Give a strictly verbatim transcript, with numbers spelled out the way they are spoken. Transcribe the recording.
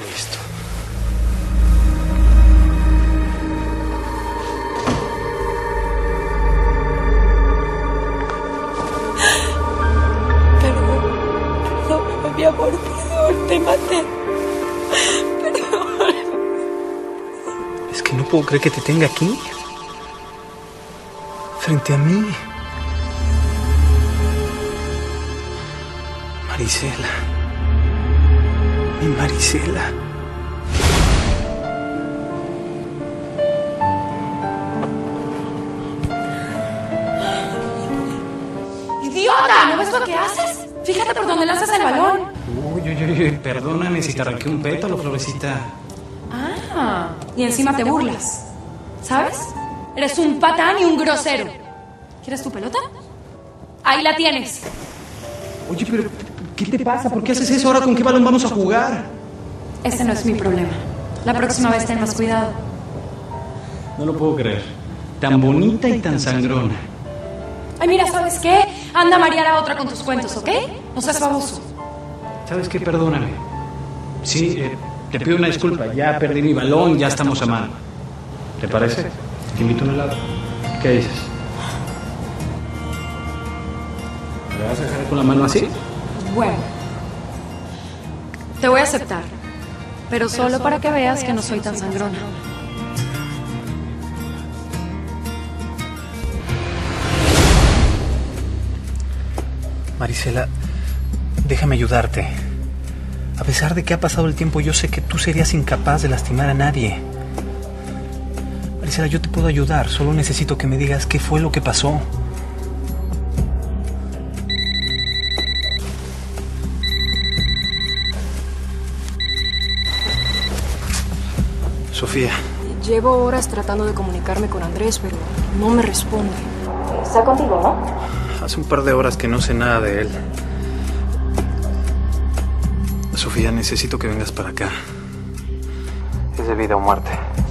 Listo. Perdón, perdón, mi amor, perdón, te maté. Perdón. Es que no puedo creer que te tenga aquí. Frente a mí. Marisela. Mi Marisela. ¡Idiota! ¿No ves lo que haces? Fíjate por dónde lanzas el balón. Uy, uy, uy, perdóname si te arranqué un pétalo, Florecita. Ah, y encima te burlas. ¿Sabes? Eres un patán y un grosero. ¿Quieres tu pelota? Ahí la tienes. Oye, pero ¿qué te pasa? ¿Por qué haces eso? ¿Ahora con qué balón vamos a jugar? Ese no es mi problema. La próxima vez ten más cuidado. No lo puedo creer. Tan bonita y tan sangrona. Ay, mira, ¿sabes qué? Anda a marear a otra con tus cuentos, ¿ok? No seas baboso. ¿Sabes qué? Perdóname. Sí, eh, te pido una disculpa. Ya perdí mi balón, ya estamos a mano. ¿Te parece? Te invito a un helado. ¿Qué dices? ¿Me vas a dejar con la mano así? Bueno, te voy a aceptar, pero solo para que veas que no soy tan sangrona. Marisela, déjame ayudarte. A pesar de que ha pasado el tiempo, yo sé que tú serías incapaz de lastimar a nadie. Marisela, yo te puedo ayudar. Solo necesito que me digas qué fue lo que pasó. Sofía. Llevo horas tratando de comunicarme con Andrés, pero no me responde. Está contigo, ¿no? Hace un par de horas que no sé nada de él. Sofía, necesito que vengas para acá. Es de vida o muerte.